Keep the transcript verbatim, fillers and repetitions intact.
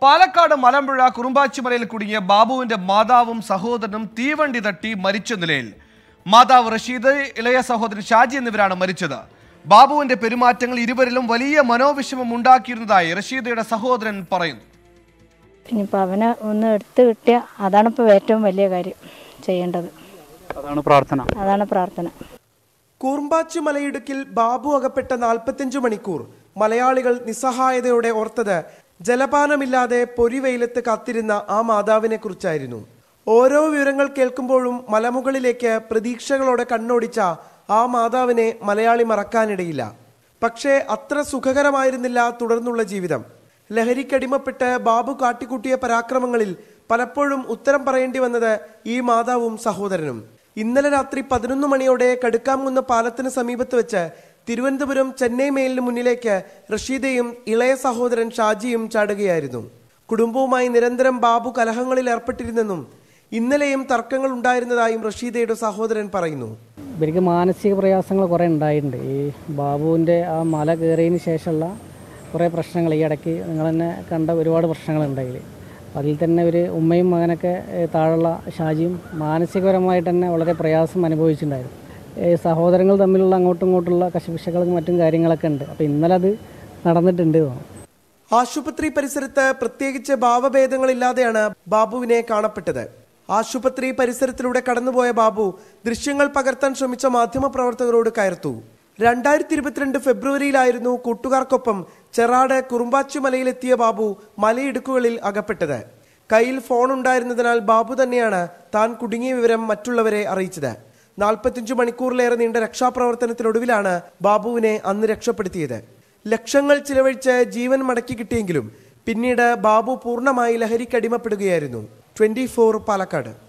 പാലക്കാട് മലമ്പുഴ കുറുമ്പാച്ചിമലയിൽ കുടുങ്ങിയ ബാബുവിന്റെ മാതാവും സഹോദരനും തീവണ്ടി തട്ടി മരിച്ച നിലയിൽ. മാതാവ് റഷീദ്, ഇളയ സഹോദരൻ ഷാജി എന്നിവരാണ് മരിച്ചത്. ബാബുവിന്റെ പെരുമാറ്റങ്ങൾ ഇരുവരിലും വലിയ മനോവിഷമം ഉണ്ടാക്കിയിരുന്നതായി റഷീദയുടെ സഹോദരൻ പറയുന്നു. ഇനിയിപ്പോൾ അവനെ ഒന്ന് എടുത്തു കിട്ടിയ അതാണ് ഇപ്പോൾ ഏറ്റവും വലിയ കാര്യം ചെയ്യേണ്ടത്. അതാണ് പ്രാർത്ഥന അതാണ് പ്രാർത്ഥന കുറുമ്പാച്ചി മലയിടുക്കിൽ ബാബു അകപ്പെട്ട നാൽപ്പത്തിയഞ്ചു മണിക്കൂർ മലയാളികൾ നിസ്സഹായതയോടെ ഓർത്തത് ജലപാനമില്ലാതെ പൊരിവെയിലത്ത് കാത്തിരുന്ന ആ മാതാവിനെ കുറിച്ചായിരുന്നു. ഓരോ വിവരങ്ങൾ കേൾക്കുമ്പോഴും മലമുകളിലേക്ക് പ്രതീക്ഷകളോടെ കണ്ണോടിച്ച ആ മാതാവിനെ മലയാളി മറക്കാനിടയില്ല. പക്ഷേ അത്ര സുഖകരമായിരുന്നില്ല തുടർന്നുള്ള ജീവിതം. ലഹരിക്കടിമപ്പെട്ട് ബാബു കാട്ടിക്കൂട്ടിയ പരാക്രമങ്ങളിൽ പലപ്പോഴും ഉത്തരം പറയേണ്ടി വന്നത് ഈ മാതാവും സഹോദരനും. ഇന്നലെ രാത്രി പതിനൊന്ന് മണിയോടെ കടുക്കാംകുന്ന് പാലത്തിന് സമീപത്ത് വെച്ച് തിരുവനന്തപുരം ചെന്നൈ മെയിലിന് മുന്നിലേക്ക് റഷീദയും ഇളയ സഹോദരൻ ഷാജിയും ചാടുകയായിരുന്നു. കുടുംബവുമായി നിരന്തരം ബാബു കലഹങ്ങളിൽ ഏർപ്പെട്ടിരുന്നെന്നും ഇന്നലെയും തർക്കങ്ങൾ ഉണ്ടായിരുന്നതായും റഷീദയുടെ സഹോദരൻ പറയുന്നു. ഇവർക്ക് മാനസിക പ്രയാസങ്ങൾ കുറേ ഉണ്ടായിട്ടുണ്ട്. ഈ ബാബുവിൻ്റെ ആ മല കയറിയതിന് ശേഷമുള്ള കുറേ പ്രശ്നങ്ങൾ ഈ ഇടയ്ക്ക് നിങ്ങൾ തന്നെ കണ്ട ഒരുപാട് പ്രശ്നങ്ങളുണ്ടായില്ല. അതിൽ തന്നെ ഒരു ഉമ്മയും മകനൊക്കെ താഴെയുള്ള ഷാജിയും മാനസികപരമായിട്ട് തന്നെ വളരെ പ്രയാസം അനുഭവിച്ചിട്ടുണ്ടായിരുന്നു. സഹോദരങ്ങൾ തമ്മിലുള്ള അങ്ങോട്ടും ഇങ്ങോട്ടുള്ള കശപിശകളും മറ്റും കാര്യങ്ങളൊക്കെ ഉണ്ട്. അപ്പോൾ ഇന്നലെ അത് നടന്നിട്ടുണ്ട്. ആശുപത്രി പരിസരത്ത് പ്രത്യേകിച്ച് ഭാവഭേദങ്ങളില്ലാതെയാണ് ബാബുവിനെ കാണപ്പെട്ടത്. ആശുപത്രി പരിസരത്തിലൂടെ കടന്നുപോയ ബാബു ദൃശ്യങ്ങൾ പകർത്താൻ ശ്രമിച്ച മാധ്യമപ്രവർത്തകരോട് കയർത്തു. രണ്ടായിരത്തി ഇരുപത്തിരണ്ട് ഫെബ്രുവരിയിലായിരുന്നു കൂട്ടുകാർക്കൊപ്പം ചെറാട് കുറുമ്പാച്ചി മലയിലെത്തിയ ബാബു മലയിടുക്കുകളിൽ അകപ്പെട്ടത്. കയ്യിൽ ഫോൺ ഉണ്ടായിരുന്നതിനാൽ ബാബു തന്നെയാണ് താൻ കുടുങ്ങിയ വിവരം മറ്റുള്ളവരെ അറിയിച്ചത്. നാൽപ്പത്തിയഞ്ചു മണിക്കൂറിലേറെ നീണ്ട രക്ഷാപ്രവർത്തനത്തിനൊടുവിലാണ് ബാബുവിനെ അന്ന് രക്ഷപ്പെടുത്തിയത്. ലക്ഷങ്ങൾ ചിലവഴിച്ച് ജീവൻ മടക്കി കിട്ടിയെങ്കിലും പിന്നീട് ബാബു പൂർണ്ണമായി ലഹരിക്കടിമപ്പെടുകയായിരുന്നു. Twenty four Palakkad.